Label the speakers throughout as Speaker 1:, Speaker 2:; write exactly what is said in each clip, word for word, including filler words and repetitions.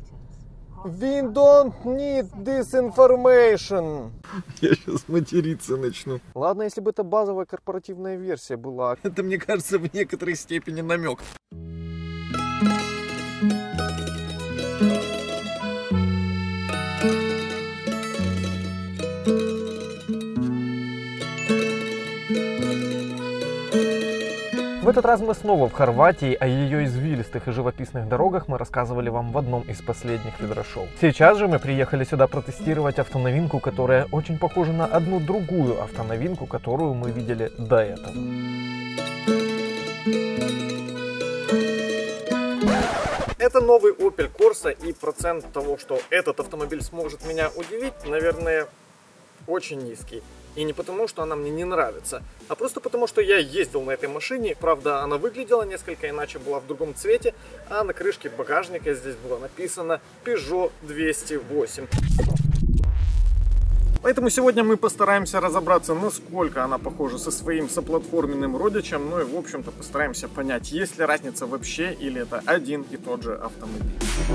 Speaker 1: We don't need this information.
Speaker 2: Я сейчас материться начну.
Speaker 1: Ладно, если бы это базовая корпоративная версия была.
Speaker 2: Это, мне кажется, в некоторой степени намек.
Speaker 1: В этот раз мы снова в Хорватии, а ее извилистых и живописных дорогах мы рассказывали вам в одном из последних ведрошоу. Сейчас же мы приехали сюда протестировать автоновинку, которая очень похожа на одну другую автоновинку, которую мы видели до этого. Это новый Opel Corsa, и процент того, что этот автомобиль сможет меня удивить, наверное, очень низкий. И не потому, что она мне не нравится, а просто потому, что я ездил на этой машине. Правда, она выглядела несколько иначе, была в другом цвете, а на крышке багажника здесь было написано Peugeot двести восемь. Поэтому сегодня мы постараемся разобраться, насколько она похожа со своим соплатформенным родичем. Ну и, в общем-то, постараемся понять, есть ли разница вообще, или это один и тот же автомобиль.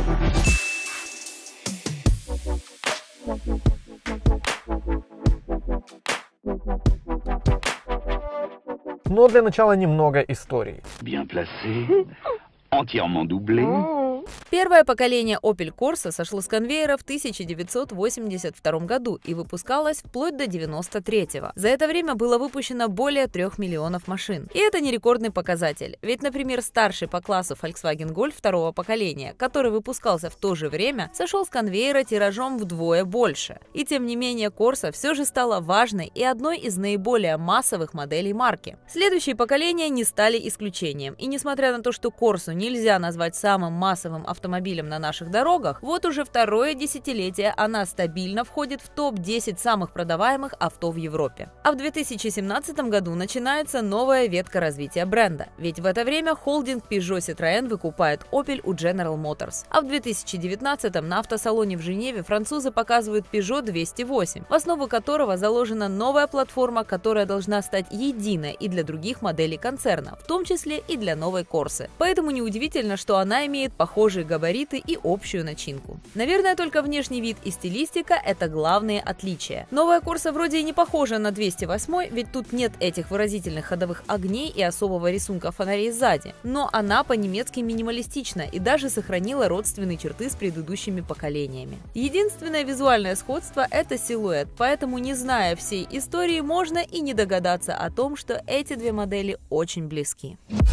Speaker 1: Но для начала немного истории.
Speaker 3: Bien placé, entièrement doublé.
Speaker 4: Первое поколение Opel Corsa сошло с конвейера в тысяча девятьсот восемьдесят втором году и выпускалось вплоть до девяносто третьего. За это время было выпущено более трех миллионов машин. И это не рекордный показатель. Ведь, например, старший по классу Volkswagen Golf второго поколения, который выпускался в то же время, сошел с конвейера тиражом вдвое больше. И тем не менее Corsa все же стала важной и одной из наиболее массовых моделей марки. Следующие поколения не стали исключением. И несмотря на то, что Corsa нельзя назвать самым массовым автомобилем на наших дорогах, вот уже второе десятилетие она стабильно входит в топ десять самых продаваемых авто в Европе. А в две тысячи семнадцатом году начинается новая ветка развития бренда, ведь в это время холдинг Peugeot Citroën выкупает Opel у General Motors. А в две тысячи девятнадцатом на автосалоне в Женеве французы показывают Peugeot двести восемь, в основу которого заложена новая платформа, которая должна стать единой и для других моделей концерна, в том числе и для новой Corsa. Поэтому неудивительно, что она имеет похожие габариты и общую начинку. Наверное, только внешний вид и стилистика – это главные отличия. Новая Corsa вроде и не похожа на двести восемь, ведь тут нет этих выразительных ходовых огней и особого рисунка фонарей сзади. Но она по-немецки минималистична и даже сохранила родственные черты с предыдущими поколениями. Единственное визуальное сходство – это силуэт, поэтому, не зная всей истории, можно и не догадаться о том, что эти две модели очень близки.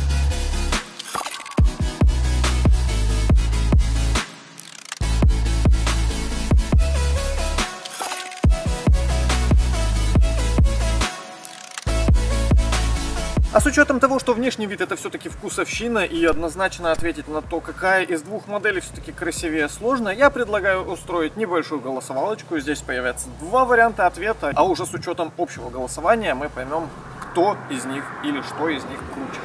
Speaker 1: А с учетом того, что внешний вид это все-таки вкусовщина, и однозначно ответить на то, какая из двух моделей все-таки красивее, сложно, я предлагаю устроить небольшую голосовалочку. Здесь появятся два варианта ответа, а уже с учетом общего голосования мы поймем, кто из них или что из них круче.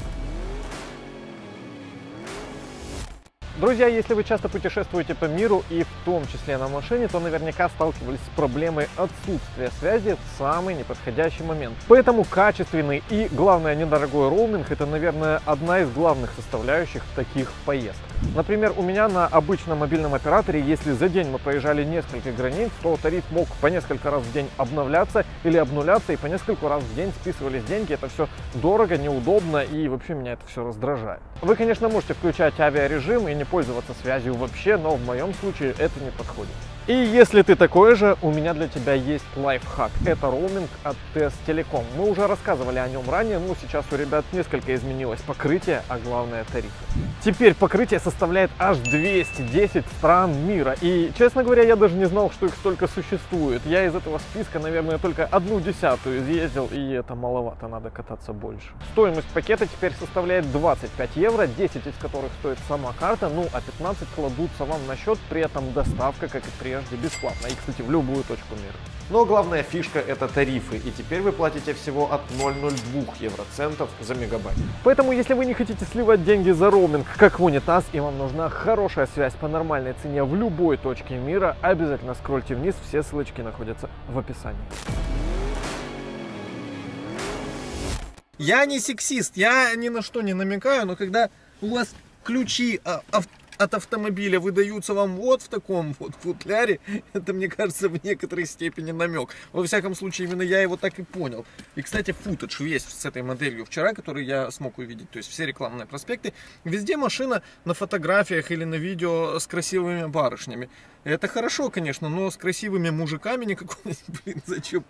Speaker 1: Друзья, если вы часто путешествуете по миру и в том числе на машине, то наверняка сталкивались с проблемой отсутствия связи в самый неподходящий момент. Поэтому качественный и, главное, недорогой роуминг – это, наверное, одна из главных составляющих таких поездок. Например, у меня на обычном мобильном операторе, если за день мы проезжали несколько границ, то тариф мог по несколько раз в день обновляться или обнуляться, и по несколько раз в день списывались деньги. Это все дорого, неудобно, и вообще меня это все раздражает. Вы, конечно, можете включать авиарежим и не пользоваться связью вообще, но в моем случае это не подходит. И если ты такой же, у меня для тебя есть лайфхак. Это роуминг от T S Telecom. Мы уже рассказывали о нем ранее, но сейчас у ребят несколько изменилось покрытие, а главное тарифы. Теперь покрытие составляет аж двести десять стран мира. И, честно говоря, я даже не знал, что их столько существует. Я из этого списка, наверное, только одну десятую изъездил, и это маловато, надо кататься больше. Стоимость пакета теперь составляет двадцать пять евро, десять из которых стоит сама карта, ну а пятнадцать кладутся вам на счет, при этом доставка, как и прежде, бесплатно. И, кстати, в любую точку мира. Но главная фишка — это тарифы, и теперь вы платите всего от ноль целых ноль два евроцентов за мегабайт. Поэтому, если вы не хотите сливать деньги за роуминг, как в унитаз, и вам нужна хорошая связь по нормальной цене в любой точке мира, обязательно скрольте вниз, все ссылочки находятся в описании. Я не сексист, я ни на что не намекаю, но когда у вас ключи а, ав
Speaker 2: от автомобиля выдаются вам вот в таком вот футляре, это, мне кажется, в некоторой степени намек. Во всяком случае, именно я его так и понял. И, кстати, футаж весь с этой моделью вчера, который я смог увидеть, то есть все рекламные проспекты, везде машина на фотографиях или на видео с красивыми барышнями. Это хорошо, конечно, но с красивыми мужиками никакой, блин, зачем?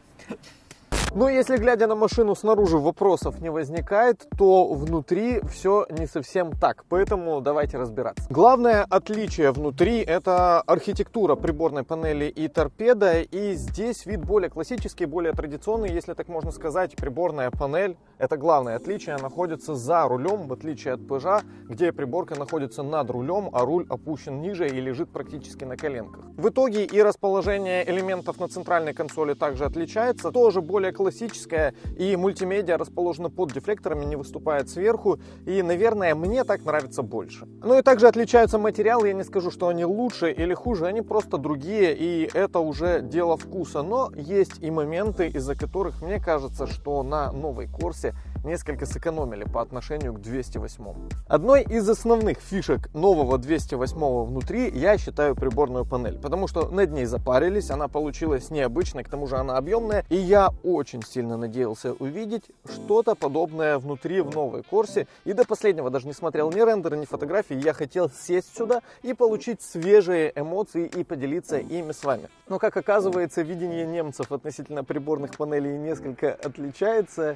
Speaker 1: Но если, глядя на машину снаружи, вопросов не возникает, то внутри все не совсем так. Поэтому давайте разбираться. Главное отличие внутри — это архитектура приборной панели и торпеда. И здесь вид более классический, более традиционный, если так можно сказать. Приборная панель — это главное отличие, находится за рулем, в отличие от Peugeot, где приборка находится над рулем, а руль опущен ниже и лежит практически на коленках. В итоге и расположение элементов на центральной консоли также отличается. Тоже более классическая, и мультимедиа расположена под дефлекторами, не выступает сверху, и, наверное, мне так нравится больше. Ну и также отличаются материалы, я не скажу, что они лучше или хуже, они просто другие, и это уже дело вкуса, но есть и моменты, из-за которых мне кажется, что на новой Корсе несколько сэкономили по отношению к двести восьмому. Одной из основных фишек нового двести восьмого внутри я считаю приборную панель, потому что над ней запарились, она получилась необычной, к тому же она объемная, и я очень сильно надеялся увидеть что-то подобное внутри в новой Корсе, и до последнего даже не смотрел ни рендеры, ни фотографии, я хотел сесть сюда и получить свежие эмоции и поделиться ими с вами. Но, как оказывается, видение немцев относительно приборных панелей несколько отличается.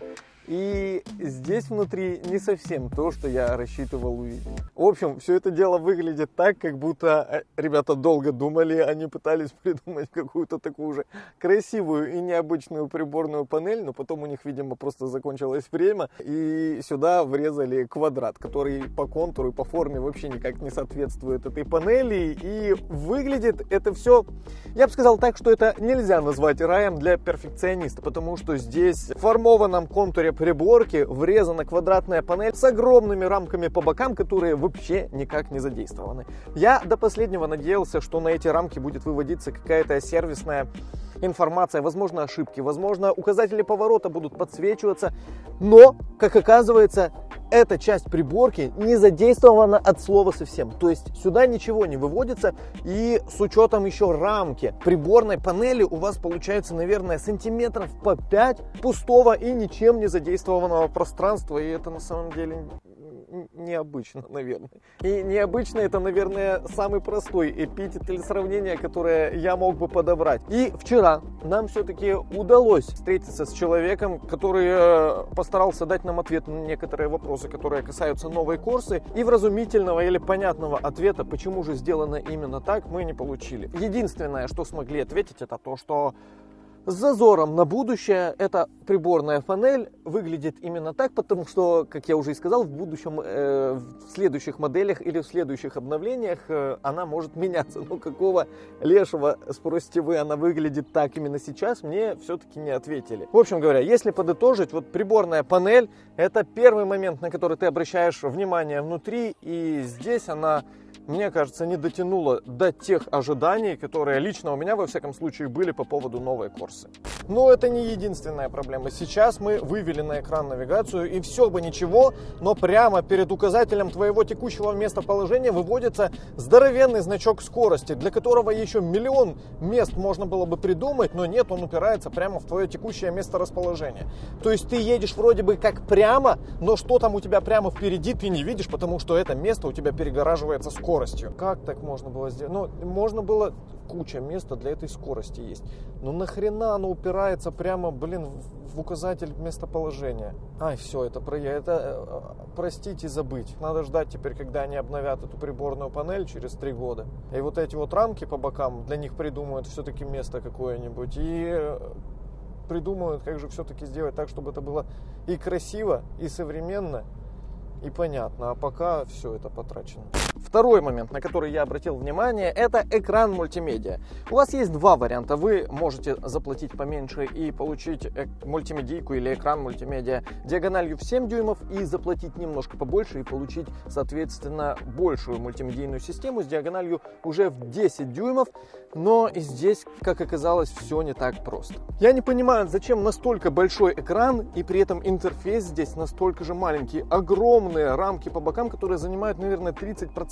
Speaker 1: И здесь внутри не совсем то, что я рассчитывал увидеть. В общем, все это дело выглядит так, как будто ребята долго думали, они пытались придумать какую-то такую же красивую и необычную приборную панель, но потом у них, видимо, просто закончилось время, и сюда врезали квадрат, который по контуру и по форме вообще никак не соответствует этой панели, и выглядит это все, я бы сказал так, что это нельзя назвать раем для перфекциониста, потому что здесь в формованном контуре приборки врезана квадратная панель с огромными рамками по бокам, которые вообще никак не задействованы. Я до последнего надеялся, что на эти рамки будет выводиться какая-то сервисная информация, возможно, ошибки, возможно, указатели поворота будут подсвечиваться, но, как оказывается, эта часть приборки не задействована от слова совсем. То есть сюда ничего не выводится, и с учетом еще рамки приборной панели у вас получается, наверное, сантиметров по пять пустого и ничем не задействованного пространства, и это на самом деле необычно, наверное. И необычно — это, наверное, самый простой эпитет или сравнение, которое я мог бы подобрать. И вчера нам все-таки удалось встретиться с человеком, который постарался дать нам ответ на некоторые вопросы, которые касаются новой Корсы, и вразумительного или понятного ответа, почему же сделано именно так, мы не получили. Единственное, что смогли ответить, это то, что с зазором на будущее эта приборная панель выглядит именно так, потому что, как я уже и сказал, в будущем, э, в следующих моделях или в следующих обновлениях э, она может меняться. Но какого лешего, спросите вы, она выглядит так именно сейчас, мне все-таки не ответили. В общем говоря, если подытожить, вот приборная панель — это первый момент, на который ты обращаешь внимание внутри, и здесь она, мне кажется, не дотянула до тех ожиданий, которые лично у меня, во всяком случае, были по поводу новой Корсы. Но это не единственная проблема. Сейчас мы вывели на экран навигацию, и все бы ничего, но прямо перед указателем твоего текущего местоположения выводится здоровенный значок скорости, для которого еще миллион мест можно было бы придумать, но нет, он упирается прямо в твое текущее месторасположение. То есть ты едешь вроде бы как прямо, но что там у тебя прямо впереди ты не видишь, потому что это место у тебя перегораживается скоростью. Как так можно было сделать? Ну, можно было... Куча места для этой скорости есть. Но нахрена оно упирается прямо, блин, в указатель местоположения? Ай, все, это, про, это простить и забыть. Надо ждать теперь, когда они обновят эту приборную панель через три года. И вот эти вот рамки по бокам, для них придумают все-таки место какое-нибудь. И придумают, как же все-таки сделать так, чтобы это было и красиво, и современно, и понятно. А пока все это потрачено. Второй момент, на который я обратил внимание, это экран мультимедиа. У вас есть два варианта. Вы можете заплатить поменьше и получить мультимедийку или экран мультимедиа диагональю в семь дюймов и заплатить немножко побольше и получить, соответственно, большую мультимедийную систему с диагональю уже в десять дюймов. Но и здесь, как оказалось, все не так просто. Я не понимаю, зачем настолько большой экран и при этом интерфейс здесь настолько же маленький. Огромные рамки по бокам, которые занимают, наверное, тридцать процентов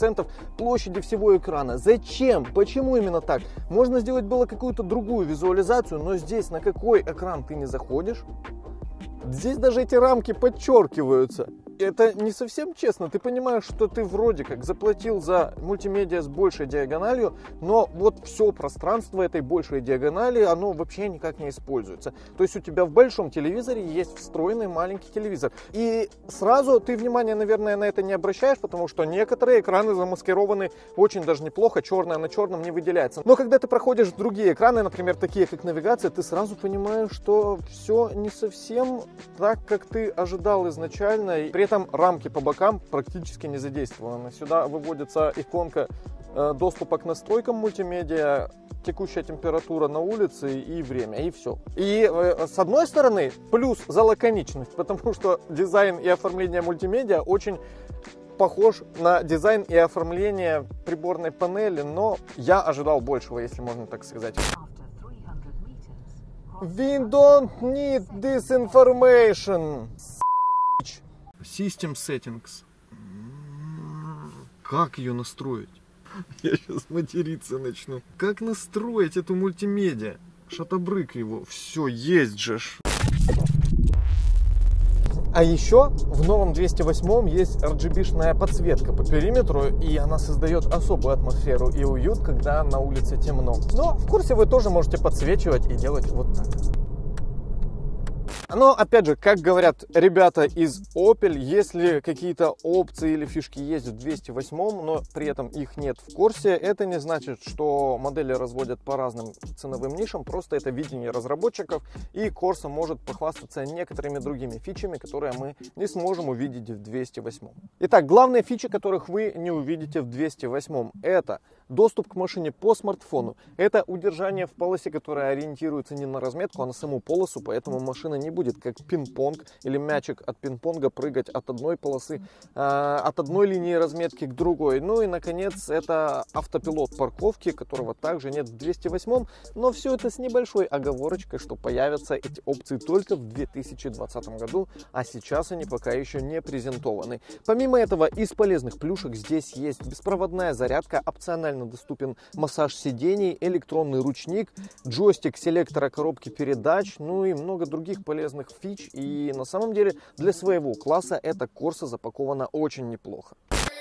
Speaker 2: процентов площади всего экрана. Зачем? Почему именно так? Можно сделать было какую-то другую визуализацию, но здесь на какой экран ты не заходишь, здесь даже эти рамки подчеркиваются. Это не совсем честно. Ты понимаешь, что ты вроде как заплатил за мультимедиа с большей диагональю, но вот все пространство этой большей диагонали, оно вообще никак не используется. То есть у тебя в большом телевизоре есть встроенный маленький телевизор. И сразу ты внимание, наверное, на это не обращаешь, потому что некоторые экраны замаскированы очень даже неплохо, черное на черном не выделяется. Но когда ты проходишь в другие экраны, например, такие как навигация, ты сразу понимаешь, что все не совсем так, как ты ожидал изначально. И при этом рамки по бокам практически не задействованы. Сюда выводится иконка э, доступа к настройкам мультимедиа, текущая температура на улице и время, и все. И э, с одной стороны, плюс за лаконичность, потому что дизайн и оформление мультимедиа очень похож на дизайн и оформление приборной панели, но я ожидал большего, если можно так сказать. We don't need this information. System Settings. Как ее настроить? Я сейчас материться начну. Как настроить эту мультимедиа? Шатобрык его. Все, есть же. А еще в новом двести восьмом есть эр джи би-шная подсветка по периметру, и она создает особую атмосферу и уют, когда на улице темно. Но в курсе вы тоже можете подсвечивать и делать вот так. Но, опять же, как говорят ребята из Opel, если какие-то опции или фишки есть в двести восьмом, но при этом их нет в Corsa, это не значит, что модели разводят по разным ценовым нишам, просто это видение разработчиков, и Corsa может похвастаться некоторыми другими фичами, которые мы не сможем увидеть в двести восьмом. Итак, главные фичи, которых вы не увидите в двести восьмом, это доступ к машине по смартфону, это удержание в полосе, которая ориентируется не на разметку, а на саму полосу, поэтому машина не будет как пинг-понг или мячик от пинг-понга прыгать от одной полосы, э, от одной линии разметки к другой. Ну и, наконец, это автопилот парковки, которого также нет в двести восьмом, но все это с небольшой оговорочкой, что появятся эти опции только в две тысячи двадцатом году, а сейчас они пока еще не презентованы. Помимо этого, из полезных плюшек здесь есть беспроводная зарядка, опционально доступен массаж сидений, электронный ручник, джойстик селектора коробки передач, ну и много других полезных фич. И на самом деле для своего класса эта Corsa запакована очень неплохо.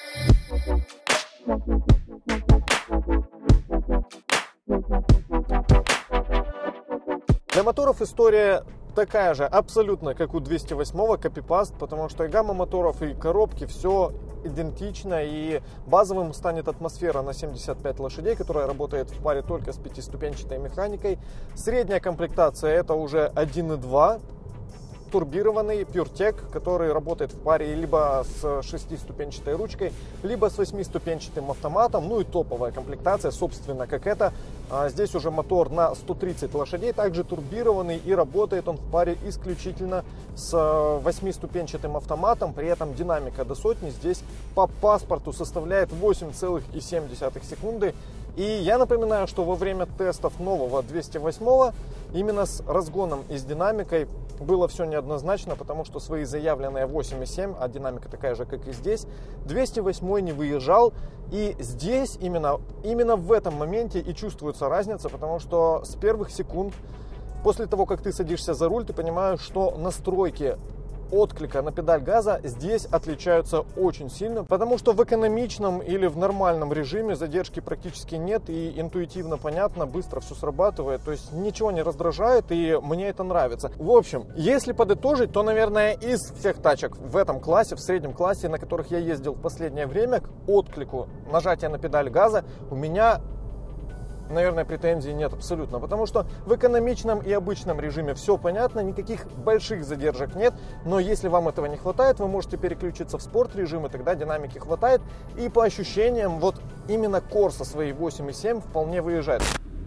Speaker 2: Для моторов история такая же, абсолютно как у двести восьмого, копипаст, потому что и гамма моторов, и коробки, все идентично, и базовым станет атмосфера на семьдесят пять лошадей, которая работает в паре только с пятиступенчатой механикой. Средняя комплектация это уже один и два. Турбированный PureTech, который работает в паре либо с шестиступенчатой ручкой, либо с восьмиступенчатым автоматом. Ну и топовая комплектация, собственно, как это. Здесь уже мотор на сто тридцать лошадей, также турбированный, и работает он в паре исключительно с восьмиступенчатым автоматом. При этом динамика до сотни здесь по паспорту составляет восемь целых семь десятых секунды. И я напоминаю, что во время тестов нового двести восьмого именно с разгоном и с динамикой было все неоднозначно, потому что свои заявленные восемь и семь, а динамика такая же, как и здесь, двести восьмой не выезжал. И здесь именно, именно в этом моменте и чувствуется разница, потому что с первых секунд, после того, как ты садишься за руль, ты понимаешь, что настройки отклика на педаль газа здесь отличаются очень сильно, потому что в экономичном или в нормальном режиме задержки практически нет, и интуитивно понятно, быстро все срабатывает, то есть ничего не раздражает, и мне это нравится. В общем, если подытожить, то, наверное, из всех тачек в этом классе, в среднем классе, на которых я ездил в последнее время, к отклику нажатия на педаль газа у меня, наверное, претензий нет абсолютно, потому что в экономичном и обычном режиме все понятно, никаких больших задержек нет, но если вам этого не хватает, вы можете переключиться в спорт режим, и тогда динамики хватает, и по ощущениям вот именно Corsa свои восемь и семь вполне выезжает.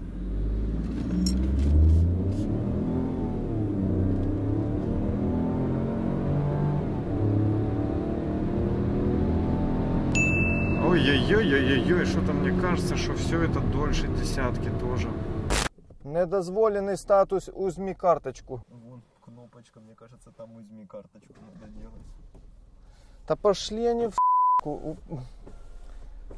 Speaker 2: Ой-ой-ой-ой-ой, что-то мне кажется, что все это дольше десятки тоже. Недозволенный статус, узми карточку.
Speaker 5: Вон кнопочка, мне кажется, там узми карточку надо делать.
Speaker 2: Да пошли они в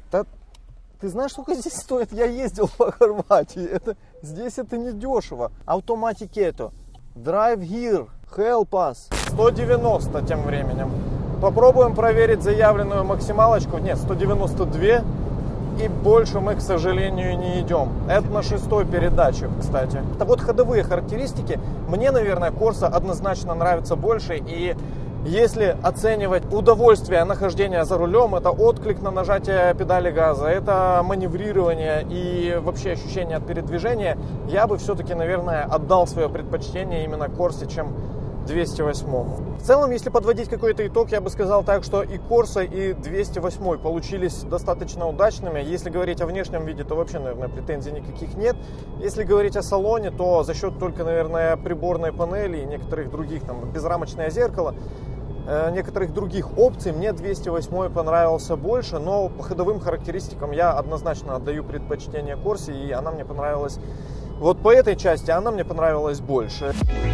Speaker 2: Да, ты знаешь, сколько здесь стоит? Я ездил по Хорватии. Это, здесь это не дешево. Automatic, Drive here, help us. сто девяносто тем временем. Попробуем проверить заявленную максималочку. Нет, сто девяносто два. И больше мы, к сожалению, не идем. Это на шестой передаче, кстати. Это вот ходовые характеристики. Мне, наверное, Corsa однозначно нравится больше. И если оценивать удовольствие нахождения за рулем, это отклик на нажатие педали газа, это маневрирование и вообще ощущение от передвижения, я бы все-таки, наверное, отдал свое предпочтение именно Corsa, чем двести восьмому. В целом, если подводить какой-то итог, я бы сказал так, что и Corsa, и двести восемь получились достаточно удачными. Если говорить о внешнем виде, то вообще, наверное, претензий никаких нет. Если говорить о салоне, то за счет только, наверное, приборной панели и некоторых других, там, безрамочное зеркало, э, некоторых других опций, мне двести восемь понравился больше, но по ходовым характеристикам я однозначно отдаю предпочтение Corsa, и она мне понравилась, вот по этой части она мне понравилась больше.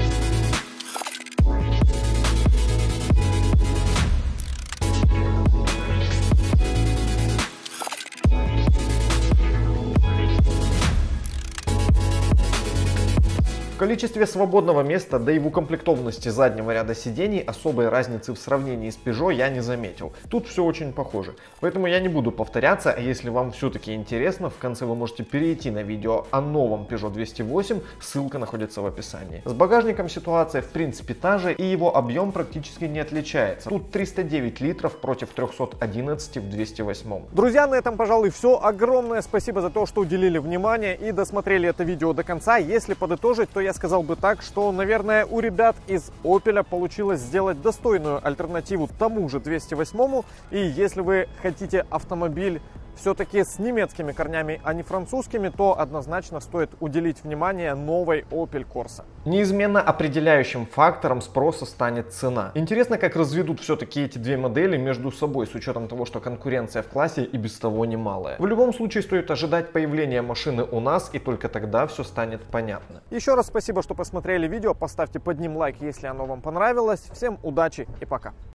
Speaker 1: В количестве свободного места, да и в укомплектованности заднего ряда сидений особой разницы в сравнении с Peugeot я не заметил. Тут все очень похоже. Поэтому я не буду повторяться, а если вам все-таки интересно, в конце вы можете перейти на видео о новом Peugeot двести восемь, ссылка находится в описании. С багажником ситуация в принципе та же, и его объем практически не отличается. Тут триста девять литров против трёхсот одиннадцати в двести восьмом.
Speaker 2: Друзья, на этом, пожалуй, все. Огромное спасибо за то, что уделили внимание и досмотрели это видео до конца. Если подытожить, то я сказал бы так, что, наверное, у ребят из Opel получилось сделать достойную альтернативу тому же двести восьмому. И если вы хотите автомобиль все-таки с немецкими корнями, а не французскими, то однозначно стоит уделить внимание новой Opel Corsa.
Speaker 1: Неизменно определяющим фактором спроса станет цена. Интересно, как разведут все-таки эти две модели между собой, с учетом того, что конкуренция в классе и без того немалая. В любом случае стоит ожидать появления машины у нас, и только тогда все станет понятно.
Speaker 2: Еще раз спасибо, что посмотрели видео. Поставьте под ним лайк, если оно вам понравилось. Всем удачи и пока.